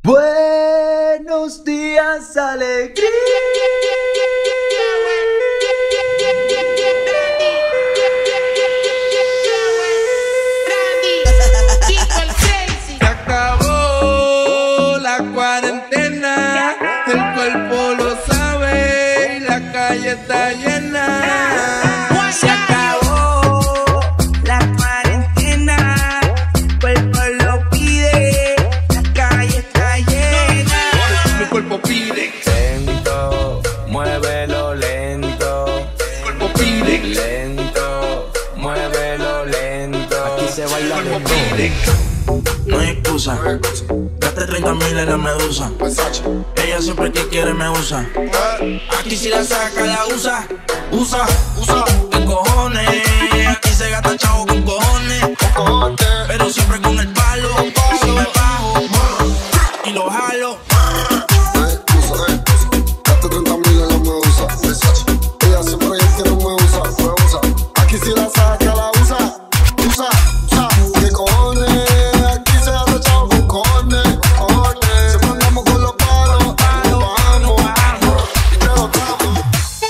Buenos días, alegría. Se acabó la cuarentena, el cuerpo lo sabe y la calle está llena. Se acabó la cuarentena, el cuerpo lo pide, la calle está llena. Mi cuerpo pide, Lento, muévelo lento. mi cuerpo pide, Lento, muévelo lento. Aquí se baila mi de cuerpo todo. pide. No hay excusa, gasté 30.000 en la medusa. Ella siempre que quiere me usa. Aquí si la saca la usa, usa, ¿qué cojones? Aquí se gasta chavo con cojones, pero siempre con el palo. Si me bajo y lo jalo. Gaste 30.000 en la medusa. Ella siempre quiere me usa. Aquí si la saca la usa. ¿Qué cojones? Aquí se hace chavo con cojones. Siempre andamos con los palos. Nos bajamos y te lo damos.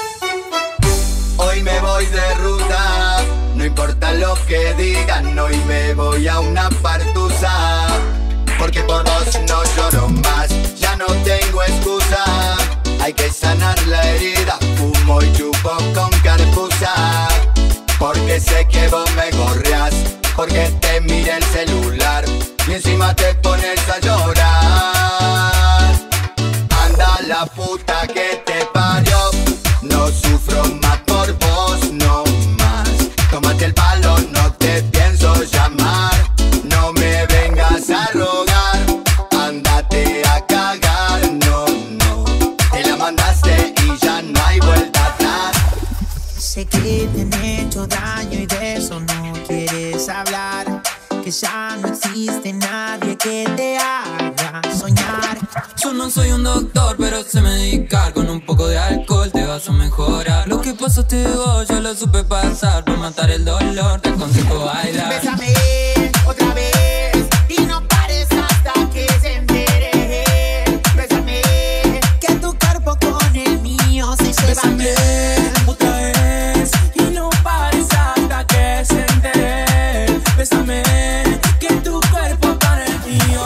Hoy me voy de ruta, no importa lo que digan. Hoy me voy a una partusa, porque por vos no lloro más. Ya no tengo excusa, hay que sanar la herida. Fumo y chupo con carpusa, porque sé que vos me gorreás, porque te miré el celular y encima te pones a llorar. Anda la puta que te parió, no sufro más por vos, no más. Tómate el palo, no te pienso llamar. No me vengas a rogar, ándate a cagar, no. Te la mandaste y ya no hay vuelta atrás. Sé que te han hecho daño y de eso no quieres hablar. Que ya no existe nadie que te haga soñar. Yo no soy un doctor, pero sé medicar. Con un poco de alcohol te vas a mejorar. Lo que pasaste vos, yo lo supe pasar. Por matar el dolor, te aconsejo bailar. Bésame otra vez y no pares hasta que se entere. Bésame, que tu cuerpo con el mío se lleva. Bésame otra vez y no pares hasta que se entere. Bésame, que tu cuerpo con el mío.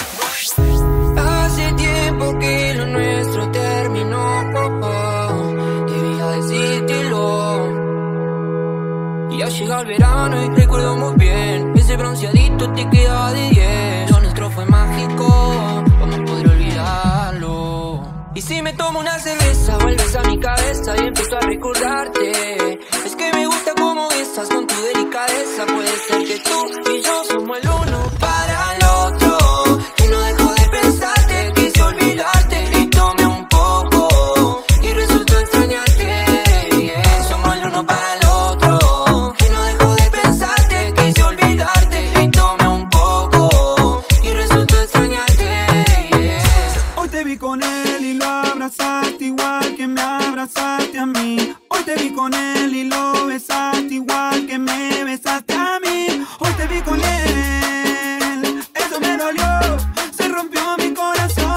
Hace tiempo que lo nuestro terminó, debía decírtelo. Y ya llega el verano y recuerdo muy bien, ese bronceadito te quedaba de 10. Lo nuestro fue mágico, ¿cómo podré olvidarlo? Y si me tomo una cerveza, vuelves a mi cabeza y empiezo a recordarte. Es que me gusta como besas con tu delicadeza. Puede ser que tú y yo somos el uno para el otro. Que no dejo de pensarte, quise olvidarte y tomé un poco y resultó extrañarte. Yeah. Somos el uno para el otro. Que no dejo de pensarte, quise olvidarte y tomé un poco y resultó extrañarte. Yeah. Hoy te vi con él y lo abrazaste igual que me abrazaste a mí. Hoy te vi con él y lo besaste igual que me besaste a mí. Hoy te vi con él, eso me dolió, se rompió mi corazón.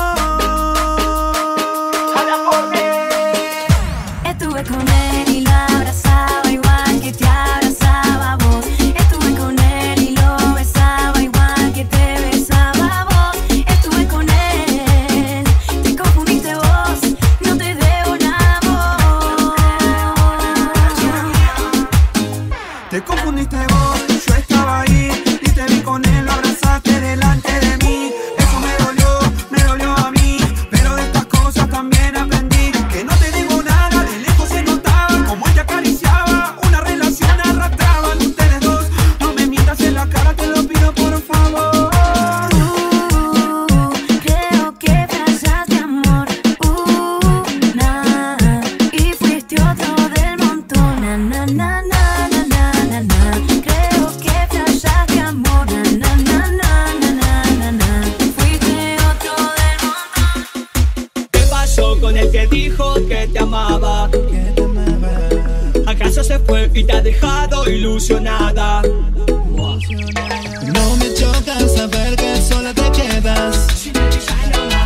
Estuve con él y lo abrazaba igual que te abrazaba a vos. Estuve con él y lo besaba igual que te besaba a vos. Estuve con él, te confundiste vos, no te debo nada vos. Te confundiste vos, yo estaba ahí y te vi con él, lo abrazaste delante de mí. Eso me dolió a mí, pero de estas cosas también aprendí. Que no te digo nada, de lejos se notaba como él te acariciaba. Una relación arrastraban ustedes dos, no me mientas en la cara, te lo pido por favor. Creo que fracasaste amor, y fuiste otro del montón, na na na na na na na. Creo que fracasaste amor, na na na na na na. Fuiste otro del montón. ¿Qué pasó con el que dijo que te amaba? ¿Acaso se fue y te ha dejado ilusionada? No me choca saber que sola te quedas.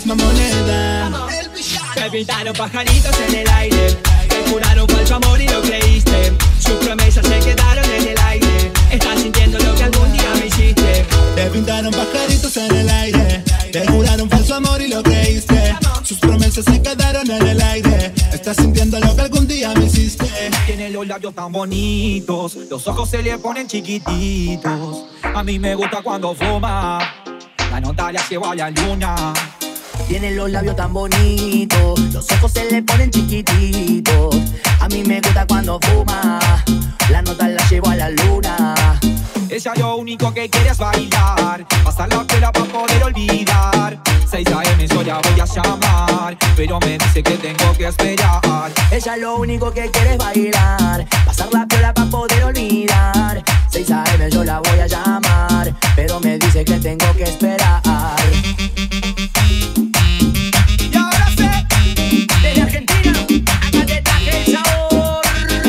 misma moneda. Te pintaron pajaritos en el aire, te juraron falso amor y lo creíste. Sus promesas se quedaron en el aire. Estás sintiendo lo que algún día me hiciste. Te pintaron pajaritos en el aire, te juraron falso amor y lo creíste. Sus promesas se quedaron en el aire. Estás sintiendo lo que algún día me hiciste. Tiene los labios tan bonitos, los ojos se le ponen chiquititos. A mí me gusta cuando fuma, la nota la llevo a la luna. Tiene los labios tan bonitos, los ojos se le ponen chiquititos. A mí me gusta cuando fuma, la nota la llevo a la luna. Ella lo único que quiere es bailar, pasar la pela para poder olvidar. 6 AM yo la voy a llamar, pero me dice que tengo que esperar. Ella lo único que quiere es bailar, pasar la piola para poder olvidar. 6 AM yo la voy a llamar, pero me dice que tengo que esperar. Y ahora sé, desde Argentina, acá te traje el sabor.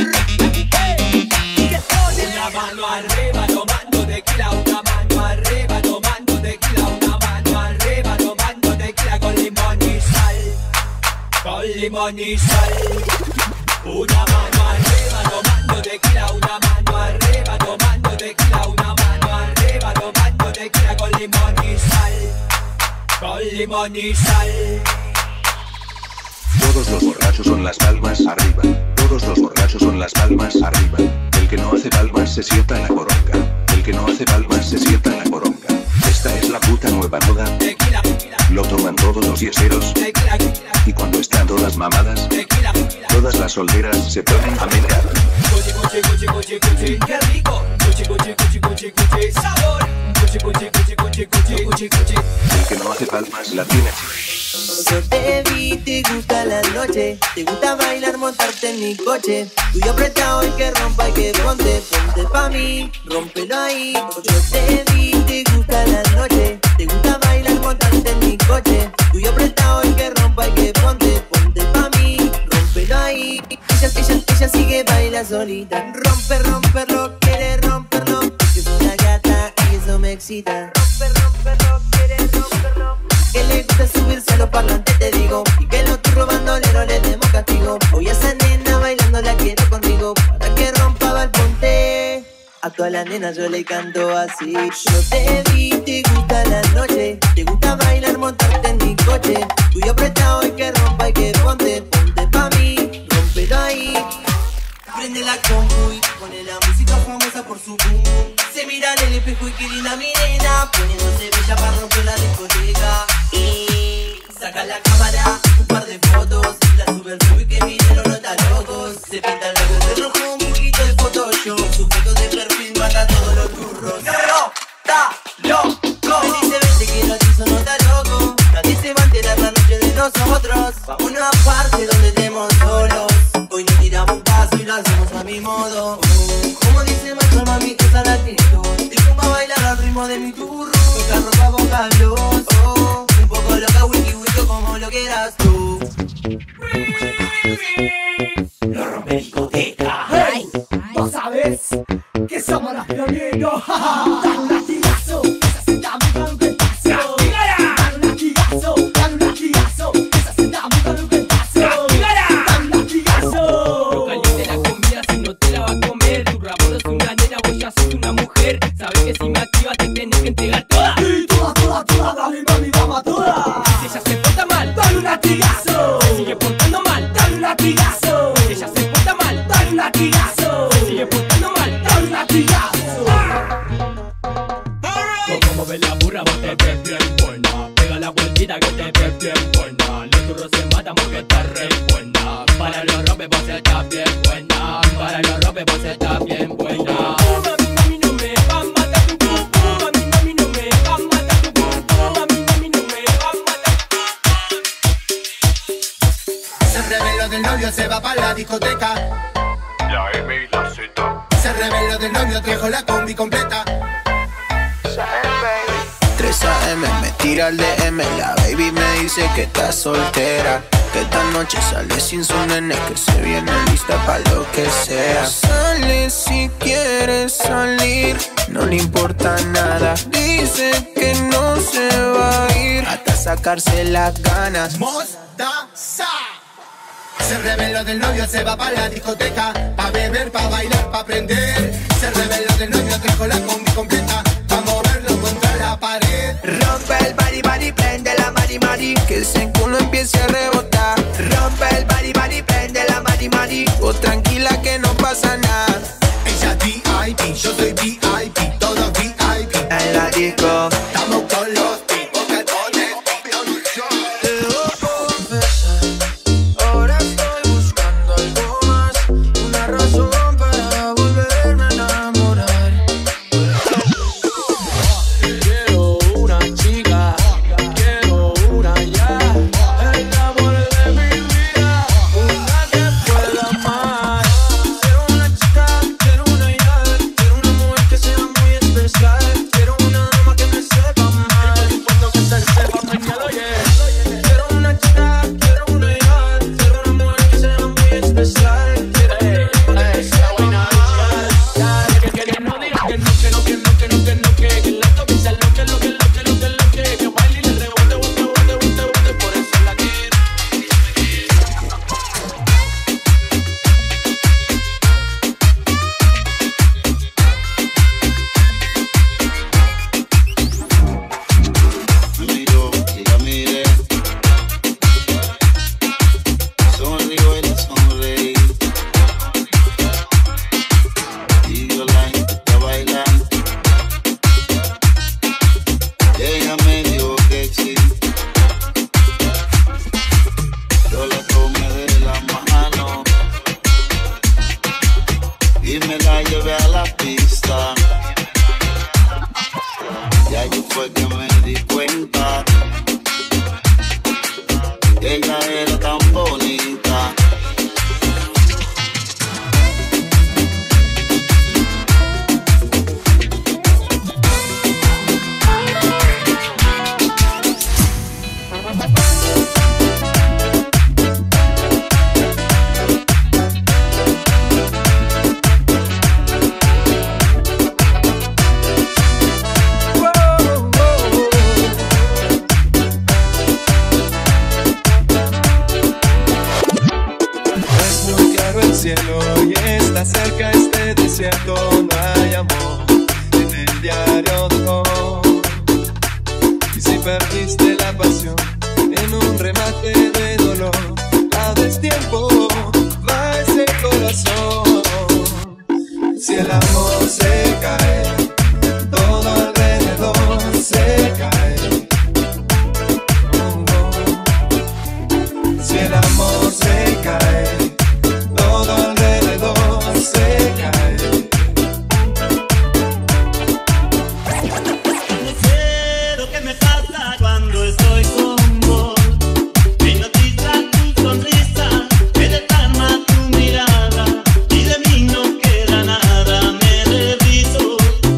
Y que pone una mano arriba tomando tequila, una mano arriba tomando tequila, una mano arriba tomando tequila con limón y sal, con limón y sal. Una mano arriba tomando tequila, una mano arriba tomando tequila, una mano arriba tomando tequila con limón y sal, con limón y sal. Todos los borrachos son las palmas arriba. Todos los borrachos son las palmas arriba. El que no hace palmas se sienta en la poronga. El que no hace palmas se sienta en la poronga. Esta es la puta nueva moda. Lo toman todos los yeseros. Y cuando están todas mamadas, todas las solteras se ponen a menear. Cuchi, cuchi, cuchi, cuchi, cuchi, qué rico. Cuchi, cuchi, cuchi, cuchi, cuchi, sabor. Cuchi, cuchi, cuchi, cuchi, cuchi, cuchi, cuchi. El que no hace palmas la tiene. Yo te vi, te gusta la noche, te gusta bailar, montarte en mi coche. Tuyo apretado y que rompa y que ponte, ponte pa' mí, rómpelo ahí. Yo te vi, te gusta la noche, te gusta bailar, montarte en mi coche. Tuyo apretado y que rompa y que ponte, ponte pa' mí, rómpelo ahí. Ella sigue baila solita, rompe, romperlo, quiere romperlo. Yo soy una gata y eso me excita. Rompe, romperlo, quiere romperlo. Que le gusta subirse a los parlantes, te digo, y que los turros bandoleros le demos castigo. Hoy a esa nena bailando la quiero conmigo, para que rompa el ponte. A todas las nenas yo le canto así. Yo te vi, te gusta la noche, te gusta bailar, montarte en mi coche. Tuyo apretado y que rompa y que ponte, ponte pa' mí, rómpelo ahí. Prende la compu y pone la música famosa por su boom. Se mira en el espejo y qué linda mi nena, poniéndose bella para romper la discoteca. Y saca la cámara, un par de fotos, la sube al sub y que miren los notas locos. Se pinta el labio de rojo, un poquito de Photoshop, su foto de perfil mata todos los turros. ¡No está loco! Me dice vente que no te hizo nota loco. Nadie se va a enterar la noche de nosotros. Vamos a una parte donde estemos solos. Hoy nos tiramos un paso y lo hacemos a mi modo. Como dice Macho, mami, esa la actitud. Te pongo a bailar al ritmo de mi turro. Toca ropa, boca, blues. Un poco loca, wiki, wiki, como lo quieras tú. Lo rompe discoteca. Hey, ¿vos sabés que somos los pioneros? Dan un latigazo, esa se está buscando un cuentazo. Dan un latigazo, dan un latigazo, esa se está buscando un cuentazo. Dan un latigazo. No caliente la comida si no te la va a comer. Tu rabo no es una nena, vos ya sos una mujer. Sabes que si me activas te tenés que entregar toda. Y toda, dale mami, vamos a toda. Si ella se porta mal, dale un latigazo. Se sigue portando mal, dale un latigazo. Si ella se porta mal, dale un latigazo. Se sigue portando mal, dale un latigazo. Como ves la burra, vos te ves bien buena. Pega la vueltita que te ves bien buena. Los turros se matan porque estás re buena. Para los rompes vos estás bien buena. Para los rompes vos estás bien buena. Mami, no me va a matar tu cupo. Mami, no me va a matar tu cupo. Mami, no me va a matar tu cupo. Se reveló del novio, se va para la discoteca. La M y la Z. Se reveló del novio, trajo la combi completa. 3 AM me tira el DM, la baby me dice que está soltera, que esta noche sale sin su nene, que se viene lista pa' lo que sea. Sale si quiere salir, no le importa nada, dice que no se va a ir hasta esa sacarse las ganas. Mostaza. Se reveló del novio, se va pa' la discoteca, pa' beber, pa' bailar, pa' aprender. Se reveló del novio, trajo la combi completa, pa' moverlo contra la pared. Rompe el bari bari, prende la mari mari, que ese culo empiece a rebotar. Rompe el bari bari, prende la mari mari, o tranquila que no pasa nada. Ella VIP, yo soy VIP, todos VIP. En la disco estamos con los tipos que ponen. Debo confesar, ahora estoy buscando algo más, una razón para volverme a enamorar. Quiero una chica, quiero una ya, el amor de mi vida, una que pueda amar. Quiero una chica, quiero una ya, quiero una mujer que sea muy especial, quiero una dama que me sepa amar, no importa que se sepa mañana, quiero una chica, quiero una ya, quiero una mujer que sea muy especial, quiero una dama que sea buena, que no diga que no, que no, que no, que no, que no, que la toque sea lo que baile y le rebote, bote, por eso la quiero. Me miró y la miré, sonrió y le sonreí, y yo la invité a bailar, y ella me dijo que sí. Yo la tomé de la mano y me la llevé a la pista. Y ahí fue que me di cuenta que ella era tan bonita. Es muy claro el cielo y está cerca este desierto. No hay amor en el diario de hoy. Y si perdiste la pasión en un remate de dolor, a destiempo va ese corazón. Si el amor se cae, todo alrededor se cae. Si el amor se cae, todo alrededor se cae. No sé lo que me pasa cuando estoy con vos. Me hipnotiza tu sonrisa, me desarma tu mirada, y de mí no queda nada. Me reviso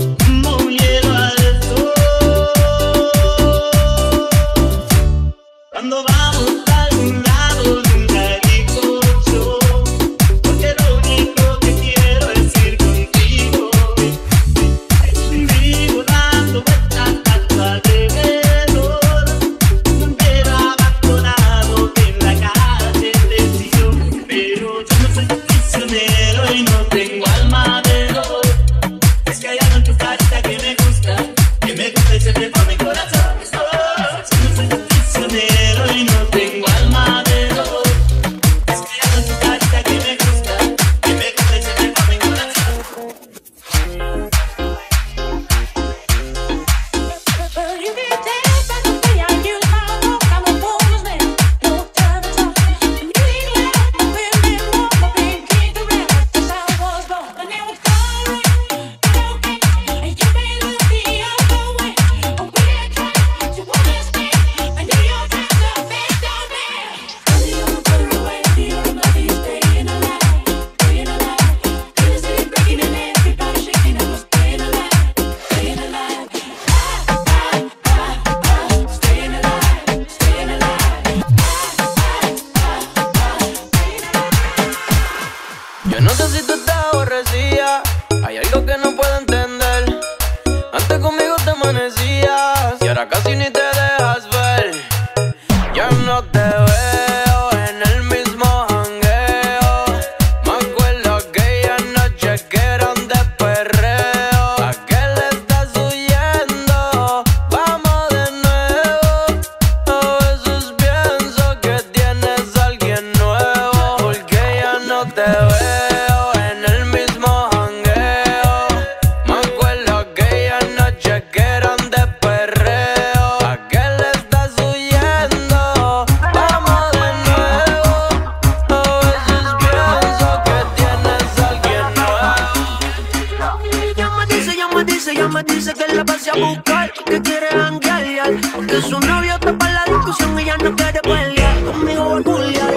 guayar. Porque su novio tapa la discusión y ya no quiere pelear. Conmigo va a culiar.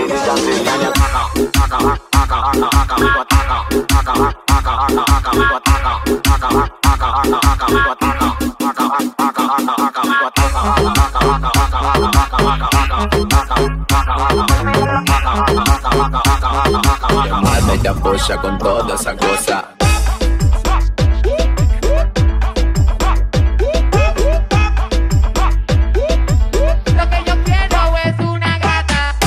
Me te apoya con toda esa cosa. Lo que yo quiero es una gata.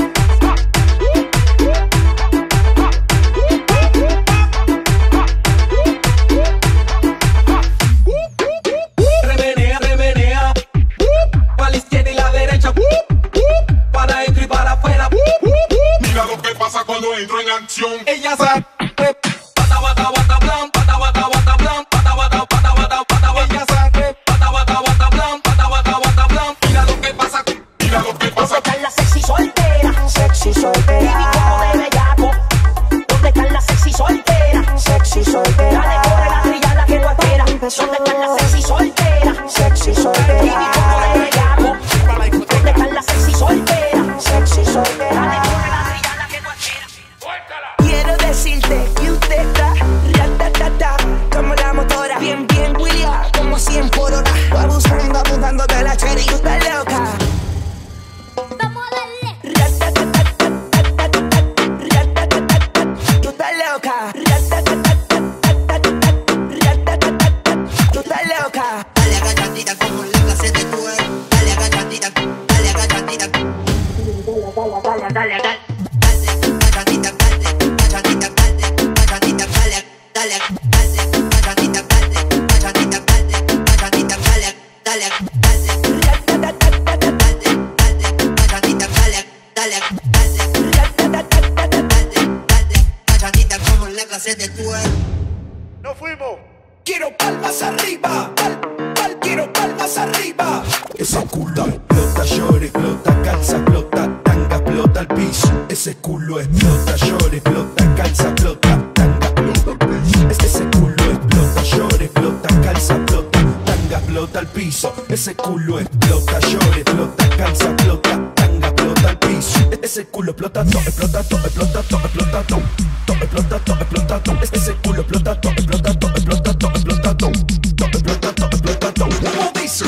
Remenea, remenea, para la izquierda y la derecha, para adentro y para afuera. Mira lo que pasa cuando entro en acción. Ella sabe. Pata, bata, bata, blan, pata, bata, bata, blan, pata, bata, bata, bata, pata, bata. Ella sabe. Pata, bata, bata, blan, pata, bata, bata, blan. Mira lo que pasa. Mira lo que pasa. ¿Dónde están las sexy solteras? Sexy soltera. Baby, como de bellaco. ¿Dónde están las sexy solteras? Sexy soltera. Dale, corre la trilla, la que tú esperas. ¿Dónde están las sexy solteras? Sexy soltera. Baby, como de bellaco. ¿Dónde están las sexy solteras? Sexy soltera. Dale, corre la trilla, la que tú esperas. Quiero decirte que usted está ratatata, como la motora, bien, bien, William, como 100 por hora. Abusando, abusando de la cherry, y usted loca. Vamos a darle. Ratatata, tú estás loca. Tú estás loca. Dale agachatita como la clase de tu. Dale agachatita, dale agachatita. Dale, dale, dale. Nos fuimos. Quiero palmas arriba, quiero palmas arriba. Ese culo explota, llora, explota, calza, explota, tanga, explota al piso. Ese culo explota, llora, explota, calza, explota, tanga, explota al piso. Ese culo explota, llora, explota, calza, explota, tanga, explota al piso. Ese culo explota, llora, explota, calza, explota, tanga, explota al piso. Ese culo explota todo, explota todo, explota todo, explota todo. Explota todo, explota todo. Ese culo explota todo, explota todo, explota todo, explota todo. Explota todo, explota todo. ¿Cómo dice?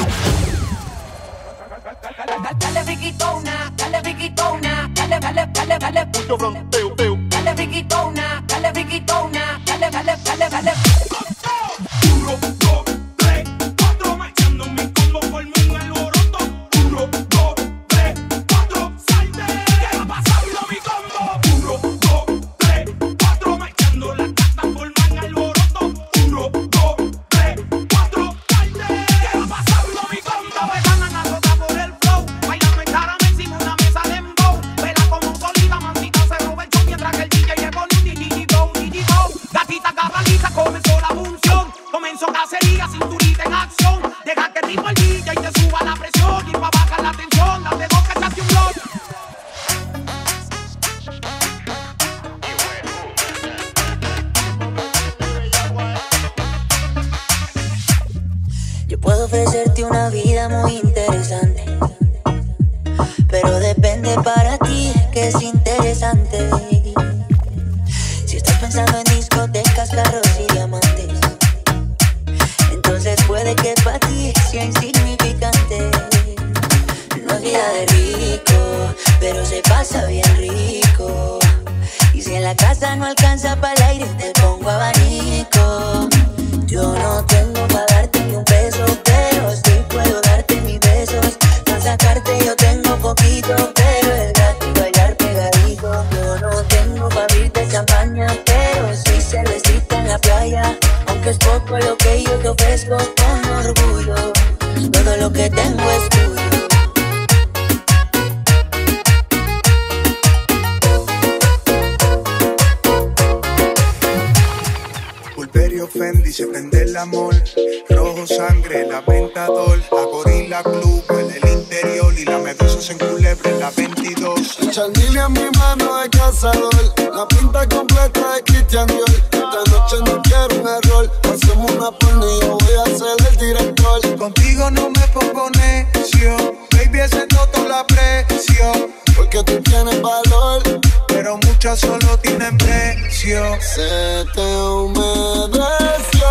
Dale friquitona, dale friquitona, dale, dale, dale, dale. Mucho fronteo, teo. Dale friquitona, dale friquitona, dale, dale, dale, dale. 1, 2, 3, 4, marchando mi combo, formo un alboroto. 1, 2, 3, 4, salte. ¿Qué va pasando mi combo? 1, 2, 3, 4, marchando la casta, forman alboroto. 1, 2, 3, 4, salte. ¿Qué va pasando mi combo? Están a rota por el flow, bailando en caramel encima una mesa de embow. Vela como solita, mancita se roba el show mientras que el DJ le pone un digitón, digitón. Gatita garralita, comenzó la función. Comenzó cacería, cinturita en acción. Deja que el ritmo el DJ te suba la presión y pa' bajar la tensión, date dos que echaste un blog. Yo puedo ofrecerte una vida muy interesante, pero depende para ti que es interesante. Si estás pensando en discotecas, carros y diamantes, entonces puede que para ti sea insignificante. No es vida de rico, pero se pasa bien rico. Y si en la casa no alcanza para el aire, te pongo abanico. Yo no tengo para darte ni un peso, pero sí puedo darte mis besos. Para sacarte yo tengo poquito, pero el gato y bailar pegadito. Yo no tengo para abrirte champaña, pero sí cervecita en la playa. Aunque es poco lo que yo te ofrezco con orgullo, todo lo que tengo es tuyo. Pulverio Fendi, se prende el amor. Rojo sangre, la Ventador. A Gorilla Club, en el interior. Y la medusa se enculebre en la 22. Chanel en mi mano de cazador. La pinta completa de Christian Dior. Esta noche no quiero un error. Hacemos una porno y yo voy a ser el director. Contigo no me propones. porque tú tienes valor, pero muchas solo tienen precio. Se te humedeció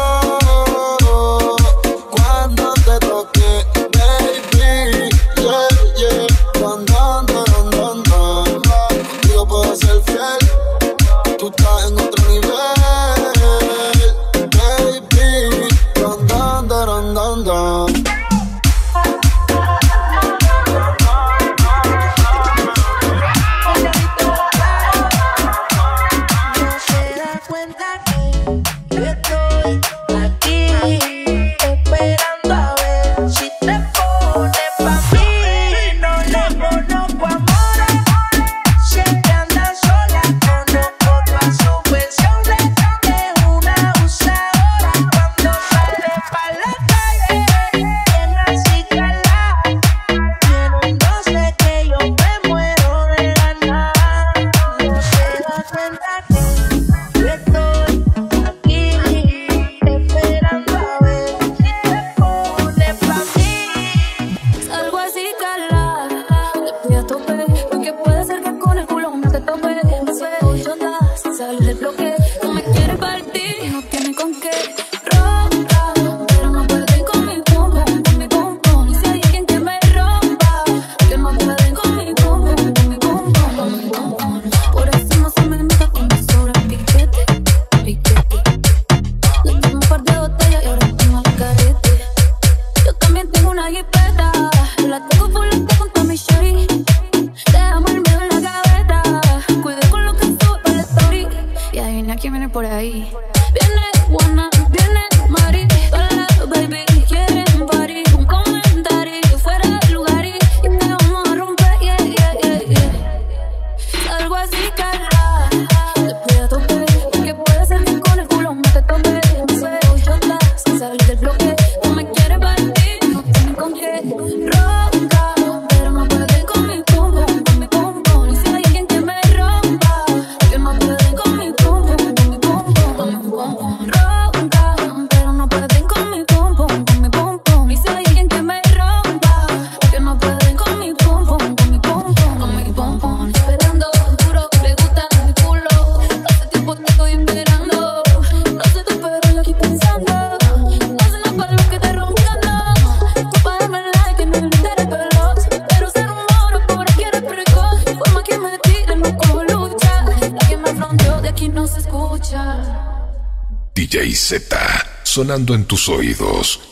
cuando te toqué, baby. Yeah, yeah. Don, don, don, don, don. Contigo puedo ser fiel. Tú estás en otro nivel, baby. Don, don, don, don, don. Por ahí viene Juana, viene Mari, todas las baby quieren party, un comentario fuera de lugar y te vamos a romper, yeah, yeah, yeah, yeah. Algo así, Carla, te pido tope, porque puede ser que con el culo me te tope. Me suelo yo sin salir del bloque, no me quieres partir, no tienen con qué. Ronca, pero no pueden con mi pum pum, con mi pum pum. Y si hay alguien que me rompa, que no pueden con mi pum pum. Ronca, pero no pueden con mi pum pum, con mi pum pum. Y si hay alguien que me rompa, que no pueden con mi pum pum, con mi pum pum, con mi pum pum. Esperando duro, le gusta mi culo. Hace tiempo te estoy esperando. No sé tú, pero yo aquí pensando. No sé más para lo que te roncando. Tú para darme like en el interés veloz, pero se rumora por aquí eres precoz. Forma que me tire, no cojo lucha. La que me fronteó de aquí no se escucha. DJ Z, sonando en tus oídos.